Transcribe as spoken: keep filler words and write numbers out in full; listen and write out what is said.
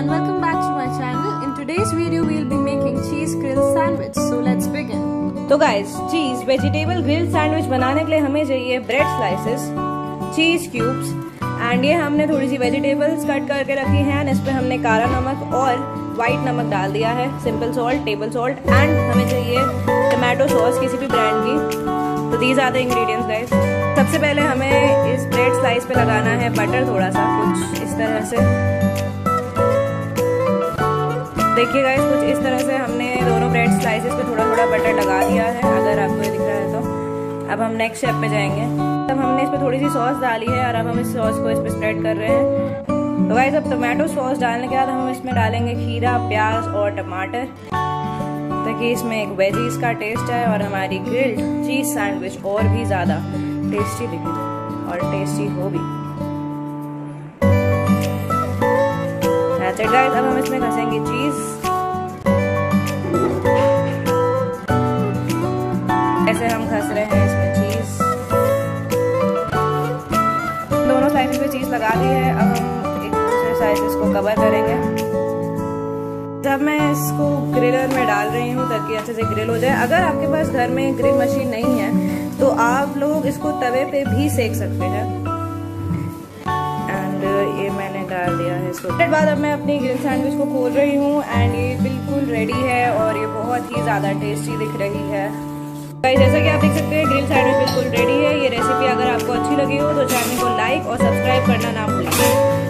and welcome back to my channel. In today's video we'll be making cheese grill sandwich. So let's begin. तो guys, cheese vegetable grill sandwich बनाने के लिए हमें चाहिए bread slices, cheese cubes and ये हमने थोड़ी सी vegetables cut करके रखी हैं। इस पे हमने काला नमक और वाइट नमक डाल दिया है, simple salt, table salt and हमें चाहिए टमाटो सॉस किसी भी ब्रांड की। तो these are the ingredients guys. सबसे पहले हमें इस ब्रेड स्लाइस पे लगाना है बटर, थोड़ा सा कुछ इस तरह से। देखिए गाइस, कुछ इस तरह से हमने दोनों ब्रेड स्लाइसेस पे थोड़ा थोड़ा बटर लगा दिया है, अगर आपको ये दिख रहा है तो। अब हम नेक्स्ट स्टेप पे जाएंगे। अब हमने इस पे थोड़ी सी सॉस डाली है और अब हम इस सॉस को इस पे स्प्रेड कर रहे हैं। तो गाइस, अब टमाटो सॉस डालने के बाद हम इसमें डालेंगे खीरा, प्याज और टमाटर, ताकि इसमें एक वेजीज का टेस्ट आए और हमारी ग्रिल्ड चीज सैंडविच और भी ज़्यादा टेस्टी दिखे और टेस्टी हो भी। गाइस, अब हम इसमें घसेंगे चीज। ऐसे हम घस रहे हैं इसमें चीज। दोनों साइड पे चीज लगा दी है। अब हम एक दूसरे साइड को कवर करेंगे। जब मैं इसको ग्रिलर में डाल रही हूँ ताकि अच्छे से ग्रिल हो जाए। अगर आपके पास घर में ग्रिल मशीन नहीं है तो आप लोग इसको तवे पे भी सेक सकते हैं। एंड ये मैंने डाल दिया है इसको। फिर बाद अब मैं अपनी ग्रिल सैंडविच को खोल रही हूँ एंड ये बिल्कुल रेडी है और ये बहुत ही ज़्यादा टेस्टी दिख रही है। जैसा कि आप देख सकते हैं, ग्रिल सैंडविच बिल्कुल रेडी है। ये रेसिपी अगर आपको अच्छी लगी हो तो चैनल को लाइक और सब्सक्राइब करना ना भूलें।